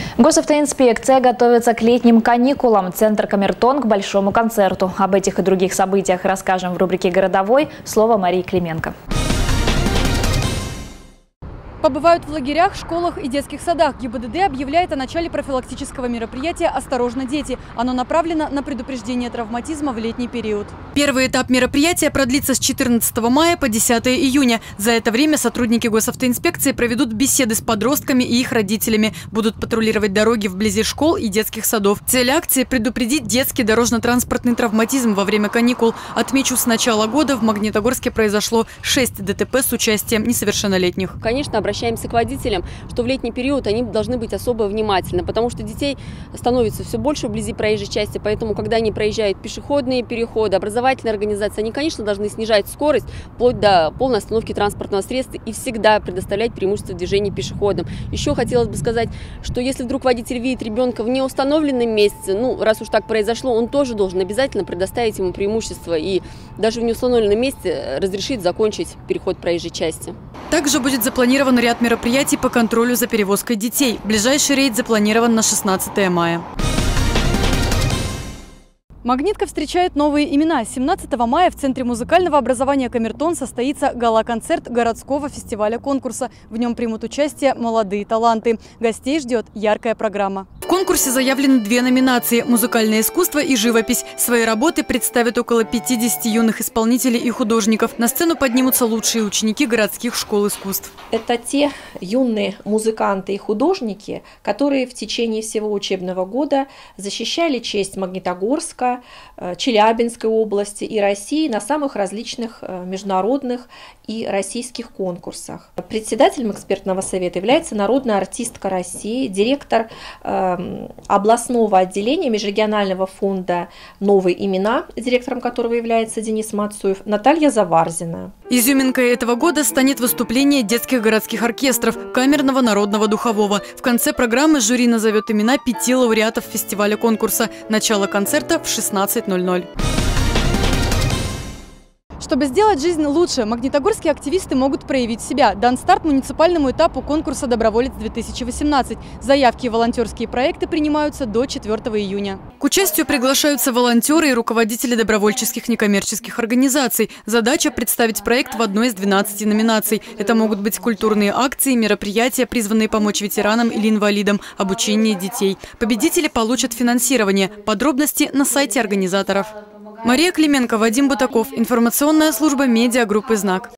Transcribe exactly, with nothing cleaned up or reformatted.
Госавтоинспекция готовится к летним каникулам. Центр «Камертон» к большому концерту. Об этих и других событиях расскажем в рубрике «Городовой». Слово Марии Клименко. Побывают в лагерях, школах и детских садах. ГИБДД объявляет о начале профилактического мероприятия «Осторожно, дети». Оно направлено на предупреждение травматизма в летний период. Первый этап мероприятия продлится с четырнадцатого мая по десятое июня. За это время сотрудники госавтоинспекции проведут беседы с подростками и их родителями. Будут патрулировать дороги вблизи школ и детских садов. Цель акции – предупредить детский дорожно-транспортный травматизм во время каникул. Отмечу, с начала года в Магнитогорске произошло шесть ДТП с участием несовершеннолетних. Конечно, обращаемся к водителям, что в летний период они должны быть особо внимательны, потому что детей становится все больше вблизи проезжей части, поэтому, когда они проезжают пешеходные переходы, образовательные организации, они, конечно, должны снижать скорость вплоть до полной остановки транспортного средства и всегда предоставлять преимущество движения пешеходам. Еще хотелось бы сказать, что если вдруг водитель видит ребенка в неустановленном месте, ну, раз уж так произошло, он тоже должен обязательно предоставить ему преимущество и даже в неустановленном месте разрешить закончить переход проезжей части. Также будет запланирован ряд мероприятий по контролю за перевозкой детей. Ближайший рейд запланирован на шестнадцатое мая. Магнитка встречает новые имена. семнадцатого мая в Центре музыкального образования «Камертон» состоится гала-концерт городского фестиваля-конкурса. В нем примут участие молодые таланты. Гостей ждет яркая программа. В конкурсе заявлены две номинации – музыкальное искусство и живопись. Свои работы представят около пятидесяти юных исполнителей и художников. На сцену поднимутся лучшие ученики городских школ искусств. Это те юные музыканты и художники, которые в течение всего учебного года защищали честь Магнитогорска, Челябинской области и России на самых различных международных и российских конкурсах. Председателем экспертного совета является народная артистка России, директор областного отделения межрегионального фонда «Новые имена», директором которого является Денис Мацуев, Наталья Заварзина. Изюминкой этого года станет выступление детских городских оркестров камерного народного духового. В конце программы жюри назовет имена пяти лауреатов фестиваля-конкурса. Начало концерта в шестнадцать ноль ноль. Чтобы сделать жизнь лучше, магнитогорские активисты могут проявить себя. Дан старт муниципальному этапу конкурса «Доброволец-две тысячи восемнадцать». Заявки и волонтерские проекты принимаются до четвёртого июня. К участию приглашаются волонтеры и руководители добровольческих некоммерческих организаций. Задача – представить проект в одной из двенадцати номинаций. Это могут быть культурные акции, мероприятия, призванные помочь ветеранам или инвалидам, обучение детей. Победители получат финансирование. Подробности на сайте организаторов. Мария Клименко, Вадим Бутаков. Информационная служба медиагруппы «Знак».